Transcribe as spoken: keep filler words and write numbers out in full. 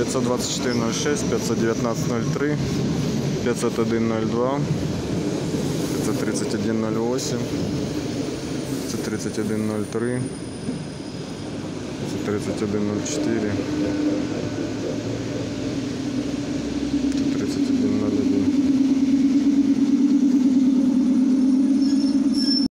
пятьсот двадцать четыре ноль шесть, пятьсот девятнадцать ноль три, пятьсот один ноль два, пятьсот тридцать один ноль восемь, пятьсот тридцать один ноль три, пятьсот тридцать один ноль четыре, пятьсот тридцать один ноль один.